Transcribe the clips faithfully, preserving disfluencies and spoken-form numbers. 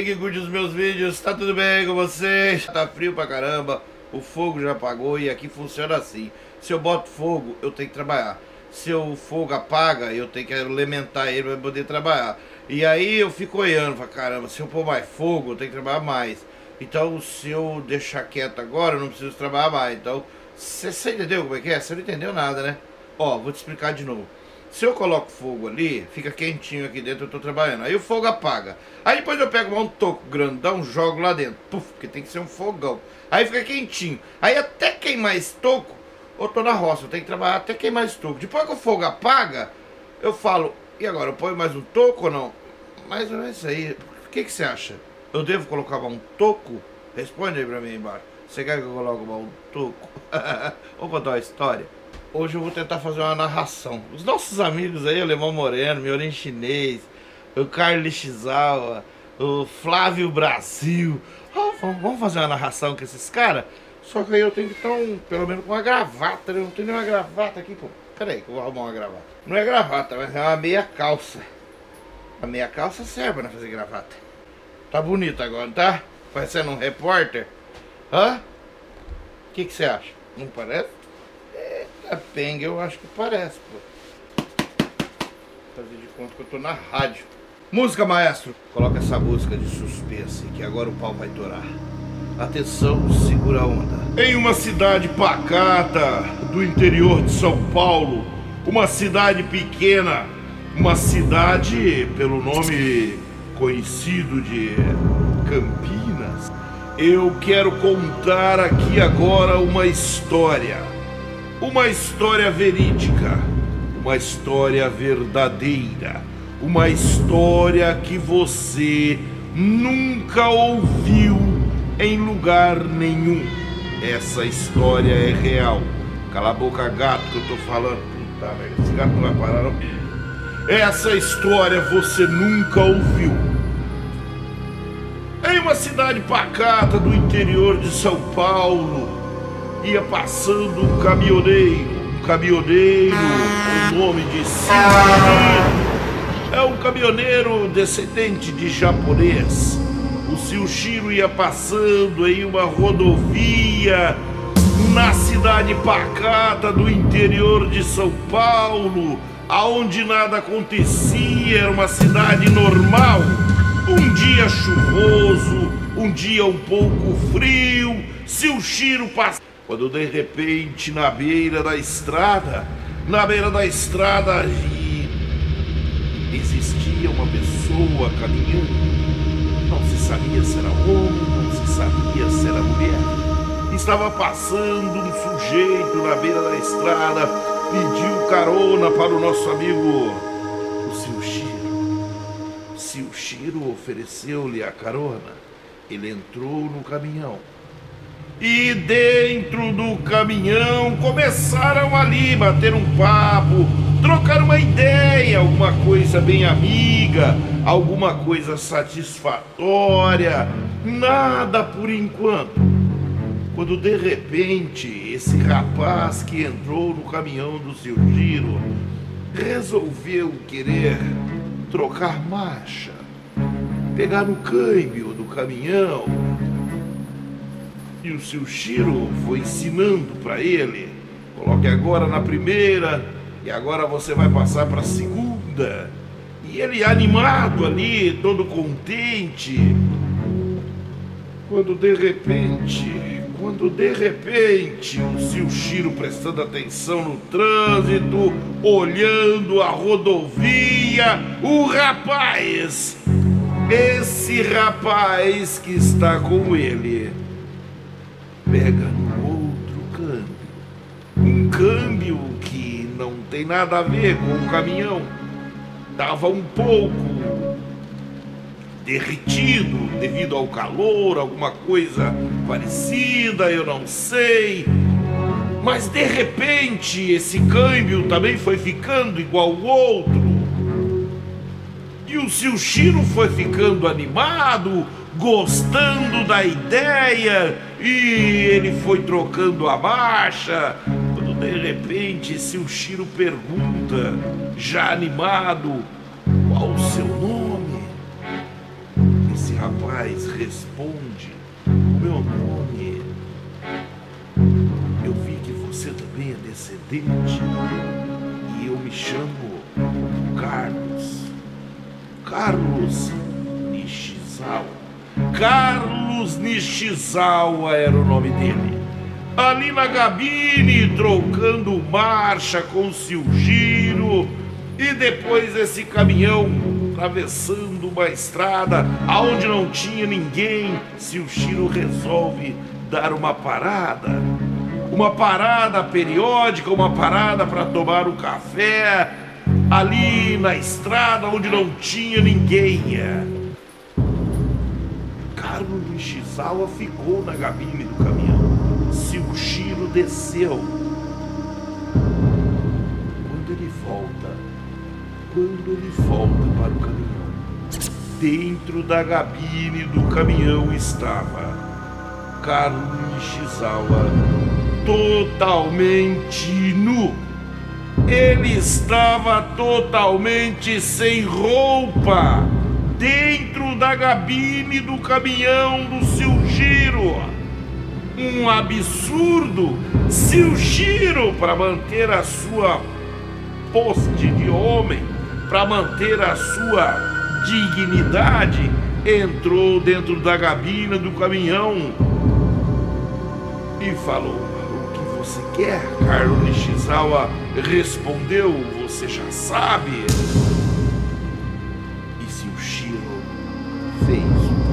família que curte os meus vídeos, tá tudo bem com vocês? Tá frio pra caramba, o fogo já apagou e aqui funciona assim. Se eu boto fogo, eu tenho que trabalhar. Se o fogo apaga, eu tenho que alimentar ele pra poder trabalhar. E aí eu fico olhando, falo, caramba, se eu pôr mais fogo, eu tenho que trabalhar mais. Então se eu deixar quieto agora, eu não preciso trabalhar mais. Então, você entendeu como é que é? Você não entendeu nada, né? Ó, vou te explicar de novo. Se eu coloco fogo ali, fica quentinho aqui dentro, eu tô trabalhando. Aí o fogo apaga. Aí depois eu pego um toco grandão, jogo lá dentro. Puf, porque tem que ser um fogão. Aí fica quentinho. Aí até queimar esse toco, eu tô na roça, eu tenho que trabalhar até queimar esse toco. Depois que o fogo apaga, eu falo, e agora, eu ponho mais um toco ou não? Mais ou menos isso aí. O que que você acha? Eu devo colocar um toco? Responde aí pra mim embaixo. Você quer que eu coloque um toco? Vamos contar uma história? Hoje eu vou tentar fazer uma narração. Os nossos amigos aí, o Alemão Moreno, Miorim Chinês, o Carlos Shizawa, o Flávio Brasil. Oh, vamos fazer uma narração com esses caras? Só que aí eu tenho que estar, um, pelo menos, com uma gravata. Eu não tenho nenhuma gravata aqui, pô. Pera aí que eu vou arrumar uma gravata. Não é gravata, mas é uma meia calça. A meia calça serve pra fazer gravata. Tá bonito agora, não tá? Parecendo um repórter. Hã? O que que você acha? Não parece? A penga eu acho que parece, pô. Fazer de conta que eu tô na rádio. Música, maestro! Coloca essa música de suspense, que agora o pau vai torar. Atenção, segura a onda. Em uma cidade pacata do interior de São Paulo, uma cidade pequena, uma cidade pelo nome conhecido de Campinas, eu quero contar aqui agora uma história. Uma história verídica, uma história verdadeira, uma história que você nunca ouviu em lugar nenhum. Essa história é real. Cala a boca, gato, que eu tô falando. Puta merda, esse gato não vai parar, não. Essa história você nunca ouviu. Em uma cidade pacata do interior de São Paulo, ia passando um caminhoneiro, um caminhoneiro, o nome de Silshiro. É um caminhoneiro descendente de japonês. O Silshiro ia passando em uma rodovia na cidade pacata do interior de São Paulo, aonde nada acontecia, era uma cidade normal. Um dia chuvoso, um dia um pouco frio, Silshiro passava. Quando de repente na beira da estrada, na beira da estrada existia uma pessoa caminhando. Não se sabia se era homem, não se sabia se era mulher. Estava passando um sujeito na beira da estrada, pediu carona para o nosso amigo, o Silshiro. Silshiro ofereceu-lhe a carona. Ele entrou no caminhão. E dentro do caminhão começaram ali bater um papo, trocar uma ideia, alguma coisa bem amiga, alguma coisa satisfatória, nada por enquanto. Quando de repente esse rapaz que entrou no caminhão do Silshiro resolveu querer trocar marcha, pegar no câmbio do caminhão. E o Silshiro foi ensinando para ele, coloque agora na primeira, e agora você vai passar para a segunda. E ele animado ali, todo contente, quando de repente, quando de repente, o Silshiro prestando atenção no trânsito, olhando a rodovia, o rapaz, esse rapaz que está com ele, pega no outro câmbio, um câmbio que não tem nada a ver com o caminhão, estava um pouco derretido devido ao calor, alguma coisa parecida, eu não sei, mas de repente esse câmbio também foi ficando igual ao outro, e o Silshiro foi ficando animado, gostando da ideia, e ele foi trocando a marcha, quando de repente Silshiro pergunta, já animado, qual o seu nome? Esse esse rapaz responde: o meu nome. Eu vi que você também é descendente e eu me chamo Carlos. Carlos Nishizawa. Carlos Nishizawa era o nome dele. Ali na cabine, trocando marcha com Silgiro, e depois esse caminhão atravessando uma estrada aonde não tinha ninguém, Silgiro resolve dar uma parada. Uma parada periódica, uma parada para tomar um café, ali na estrada onde não tinha ninguém. Carlos Nishizawa ficou na cabine do caminhão. Silgiro desceu. Quando ele volta, quando ele volta para o caminhão, dentro da cabine do caminhão estava Carlos Nishizawa totalmente nu. Ele estava totalmente sem roupa dentro da cabine do caminhão do Silgiro. Um absurdo. Silgiro, para manter a sua poste de homem, para manter a sua dignidade, entrou dentro da cabine do caminhão e falou: o que você quer? Carlos Nishizawa respondeu: você já sabe. E Silgiro fez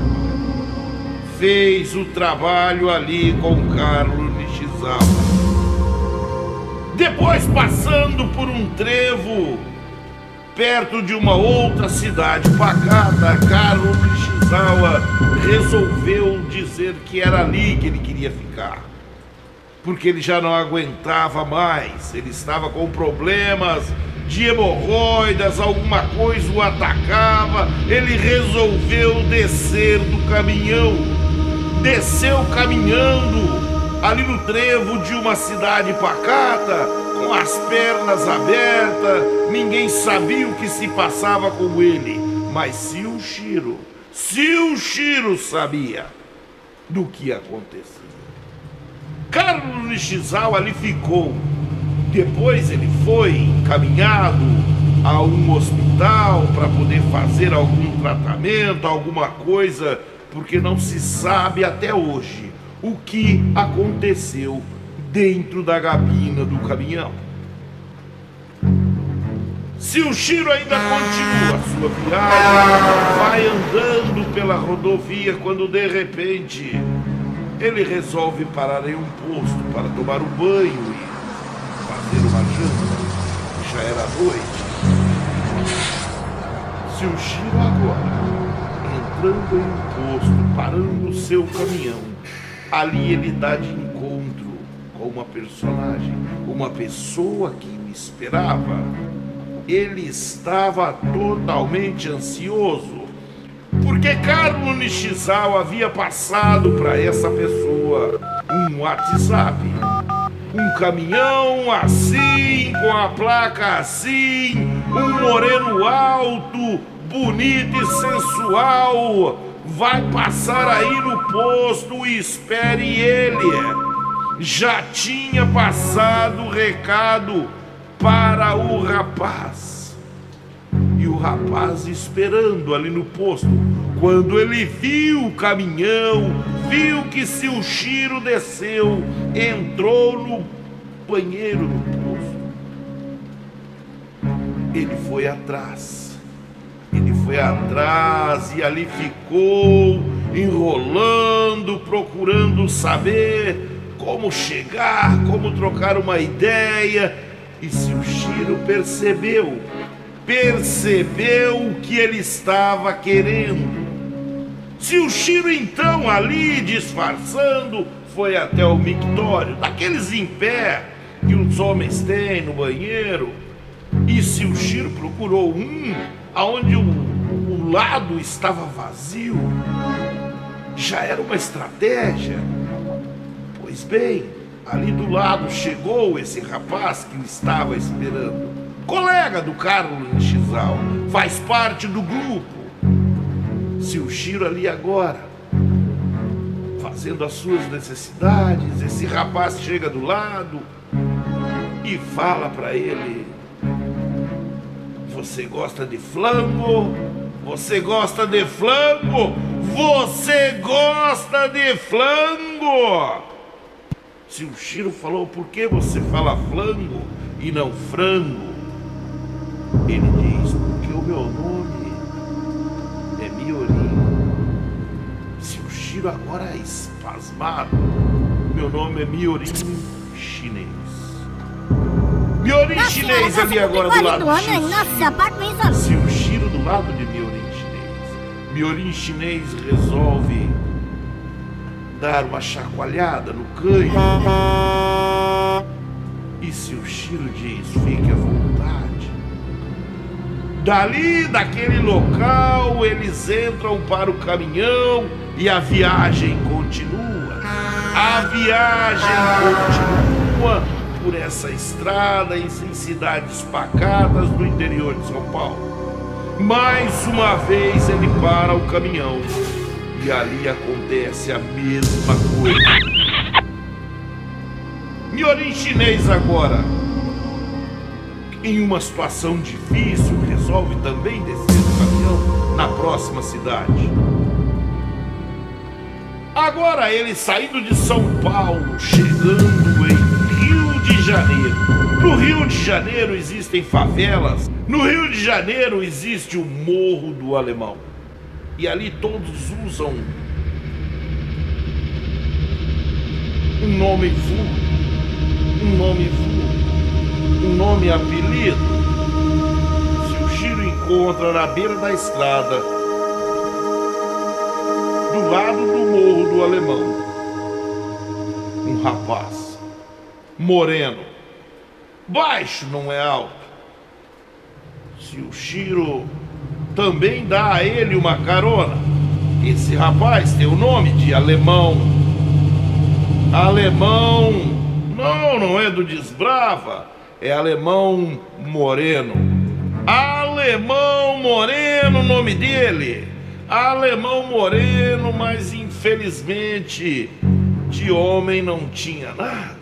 o fez o trabalho ali com Carlos Nishizawa. Depois, passando por um trevo perto de uma outra cidade pacata, Carlos Nishizawa resolveu dizer que era ali que ele queria ficar, porque ele já não aguentava mais. Ele estava com problemas de hemorroidas, alguma coisa o atacava. Ele resolveu descer do caminhão. Desceu caminhando ali no trevo de uma cidade pacata, com as pernas abertas. Ninguém sabia o que se passava com ele, mas Silgiro, Silgiro sabia do que acontecia. Carlos Nishizawa ali ficou. Depois ele foi encaminhado a um hospital para poder fazer algum tratamento, alguma coisa, porque não se sabe até hoje o que aconteceu dentro da cabina do caminhão. Silgiro ainda continua a sua viagem, vai andando pela rodovia, quando de repente ele resolve parar em um posto para tomar um banho e fazer uma janta. Já era noite. Silgiro agora, entrando em um posto, parando o seu caminhão, ali ele dá de encontro com uma personagem, uma pessoa que o esperava. Ele estava totalmente ansioso, porque Carlos Nishizawa havia passado para essa pessoa um WhatsApp, um caminhão assim, com a placa assim, um moreno alto, bonito e sensual, vai passar aí no posto e espere ele. Já tinha passado o recado para o rapaz, e o rapaz esperando ali no posto. Quando ele viu o caminhão, viu que Silgiro desceu, entrou no banheiro do posto, ele foi atrás. Ele foi atrás e ali ficou enrolando, procurando saber como chegar, como trocar uma ideia. E Silgiro percebeu, percebeu o que ele estava querendo. Silgiro então, ali disfarçando, foi até o mictório, daqueles em pé que os homens têm no banheiro. E Silgiro procurou um aonde o, o lado estava vazio. Já era uma estratégia. Pois bem, ali do lado chegou esse rapaz que o estava esperando, colega do Carlos Nishizawa, faz parte do grupo. Seu Chiro ali agora, fazendo as suas necessidades, esse rapaz chega do lado e fala para ele: você gosta de flango? Você gosta de flango? Você gosta de flango? Seu Chiro falou: por que você fala flango e não frango? Ele diz: porque o meu nome é Miorim. Seu Chiro agora é espasmado. Meu nome é Miorim chinês. Miorim chinês ali agora do lado de Seu Chiro do lado de Miorim chinês. Miorim chinês resolve dar uma chacoalhada no canho. E seu Chiro diz: fique à vontade. Dali, daquele local, eles entram para o caminhão e a viagem continua. A viagem continua por essa estrada em cidades pacatas do interior de São Paulo. Mais uma vez ele para o caminhão e ali acontece a mesma coisa. Miorim chinês agora, em uma situação difícil, resolve também descer do caminhão na próxima cidade. Agora ele saindo de São Paulo, chegando em Rio de Janeiro. No Rio de Janeiro existem favelas. No Rio de Janeiro existe o Morro do Alemão. E ali todos usam um nome vulgo, um nome vulgo, um nome apelido. Seu Chiro encontra na beira da estrada, do lado do Morro do Alemão, um rapaz moreno, baixo, não é alto. Seu Chiro também dá a ele uma carona. Esse rapaz tem o nome de Alemão. Alemão, não, não é do Desbrava, é Alemão Moreno. Alemão Moreno, o nome dele. Alemão Moreno, mas infelizmente de homem não tinha nada.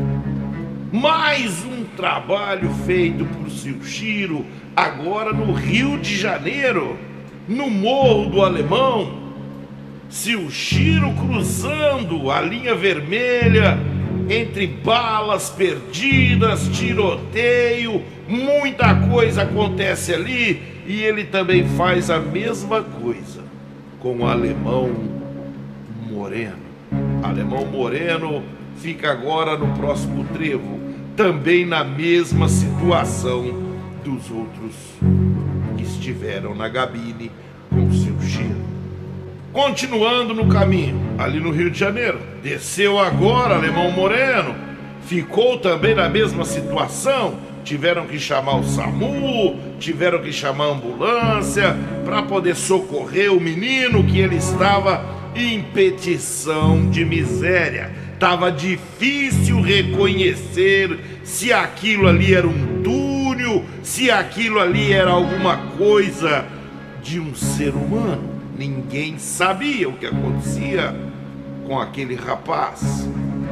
Mais um trabalho feito por seu Chiro, agora no Rio de Janeiro, no Morro do Alemão. Seu Chiro cruzando a linha vermelha, entre balas perdidas, tiroteio, muita coisa acontece ali, e ele também faz a mesma coisa com o Alemão Moreno. Alemão Moreno fica agora no próximo trevo, também na mesma situação dos outros que estiveram na gabine com seu Chiro. Continuando no caminho, ali no Rio de Janeiro, desceu agora Alemão Moreno, ficou também na mesma situação. Tiveram que chamar o SAMU, tiveram que chamar a ambulância para poder socorrer o menino, que ele estava em petição de miséria. Tava difícil reconhecer se aquilo ali era um túnel, se aquilo ali era alguma coisa de um ser humano. Ninguém sabia o que acontecia com aquele rapaz.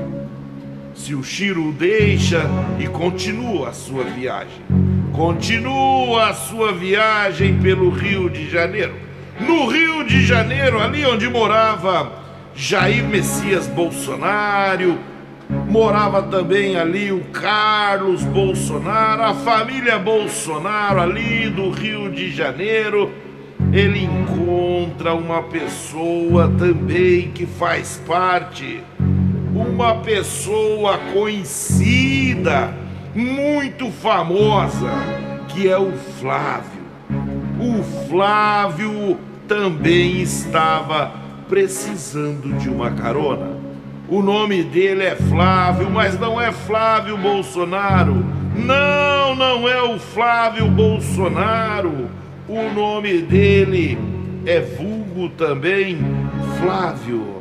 Seu Chiro o deixa e continua a sua viagem. Continua a sua viagem pelo Rio de Janeiro. No Rio de Janeiro, ali onde morava Jair Messias Bolsonaro, morava também ali o Carlos Bolsonaro, a família Bolsonaro ali do Rio de Janeiro. Ele encontra uma pessoa também que faz parte, uma pessoa conhecida, muito famosa, que é o Flávio. O Flávio também estava precisando de uma carona. O nome dele é Flávio, mas não é Flávio Bolsonaro. Não, não é o Flávio Bolsonaro. O nome dele é vulgo também Flávio.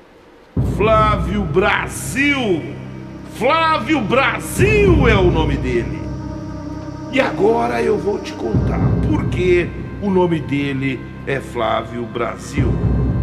Flávio Brasil. Flávio Brasil é o nome dele. E agora eu vou te contar por que o nome dele é Flávio Brasil.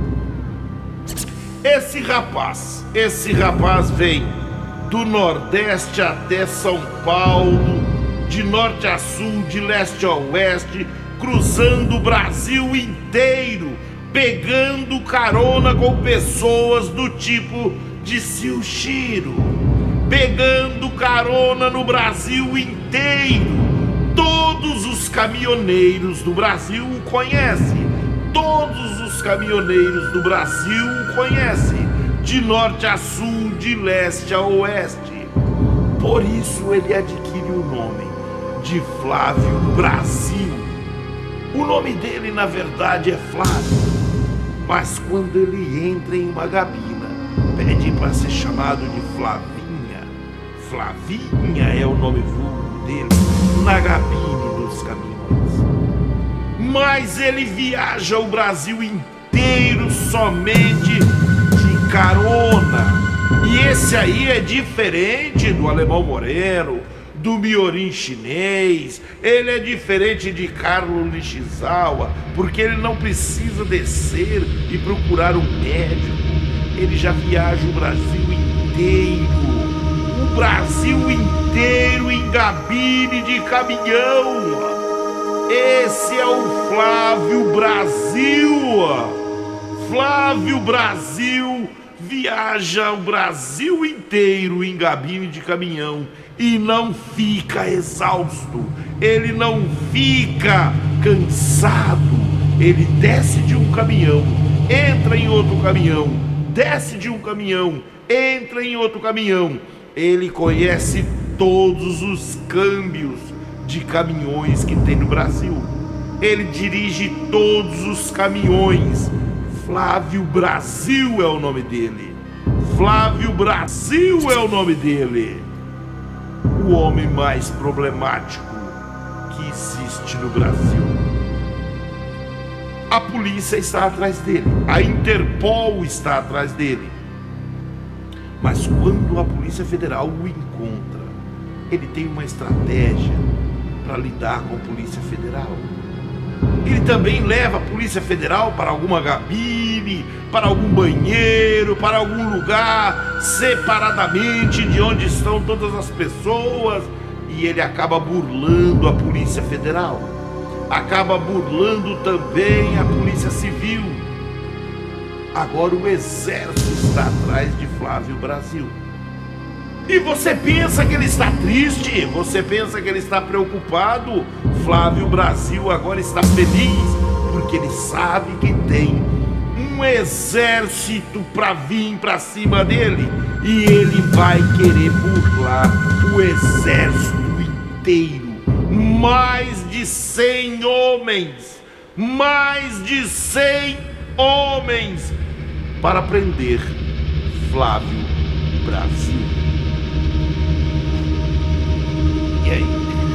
Esse rapaz, esse rapaz vem do Nordeste até São Paulo, de norte a sul, de leste a oeste, cruzando o Brasil inteiro, pegando carona com pessoas do tipo de Sil Chiro, pegando carona no Brasil inteiro. Todos os caminhoneiros do Brasil o conhecem. Todos os caminhoneiros do Brasil o conhecem, de norte a sul, de leste a oeste. Por isso ele adquire o nome de Flávio Brasil. O nome dele, na verdade, é Flávio, mas quando ele entra em uma gabina, pede para ser chamado de Flavinha. Flavinha é o nome vulgo dele na gabine dos caminhões. Mas ele viaja o Brasil inteiro somente de carona. E esse aí é diferente do Alemão Moreno, do Miorim Chinês. Ele é diferente de Carlos Nishizawa, porque ele não precisa descer e procurar um médico. Ele já viaja o Brasil inteiro. O Brasil inteiro em gabine de caminhão. Esse é o Flávio Brasil. Flávio Brasil viaja o Brasil inteiro em gabine de caminhão e não fica exausto, ele não fica cansado. Ele desce de um caminhão, entra em outro caminhão, desce de um caminhão, entra em outro caminhão. Ele conhece todos os câmbios de caminhões que tem no Brasil. Ele dirige todos os caminhões. Flávio Brasil é o nome dele. Flávio Brasil é o nome dele. O homem mais problemático que existe no Brasil. A polícia está atrás dele. A Interpol está atrás dele. Mas quando a Polícia Federal o encontra, ele tem uma estratégia para lidar com a Polícia Federal. Ele também leva a Polícia Federal para alguma gabine, para algum banheiro, para algum lugar, separadamente de onde estão todas as pessoas. E ele acaba burlando a Polícia Federal. Acaba burlando também a Polícia Civil. Agora o Exército está atrás de Flávio Brasil. E você pensa que ele está triste? Você pensa que ele está preocupado? Flávio Brasil agora está feliz, porque ele sabe que tem um exército para vir para cima dele. E ele vai querer burlar o exército inteiro. Mais de cem homens, mais de cem homens para prender Flávio Brasil. E aí?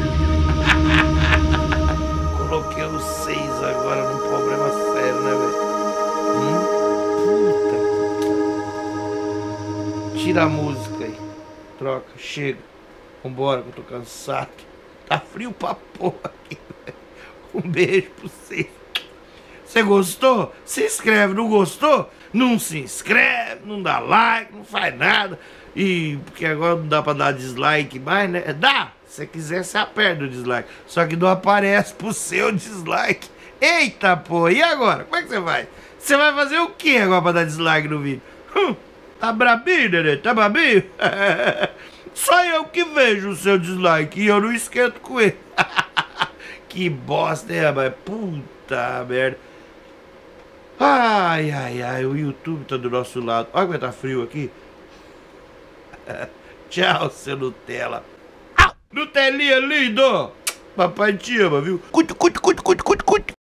Coloquei os seis agora num problema sério, né, velho? Hum? Puta. Tira a música aí. Troca, chega. Vambora, que eu tô cansado. Tá frio pra porra aqui, velho. Um beijo pra vocês. Você gostou? Se inscreve. Não gostou? Não se inscreve, não dá like, não faz nada. E porque agora não dá pra dar dislike mais, né? Dá! Se você quiser, você aperta o dislike. Só que não aparece pro seu dislike. Eita, pô, e agora? Como é que você vai? Você vai fazer o que agora pra dar dislike no vídeo? Hum, tá brabinho, né? Tá brabinho? Só eu que vejo o seu dislike e eu não esquento com ele. Que bosta, hein, rapaz? Puta merda. Ai, ai, ai, o YouTube tá do nosso lado. Olha como tá frio aqui. Tchau, seu Nutella. Nutelinha lindo! Papai te ama, viu? Cuito, cuito, cuito, cuito, cuito, cuito.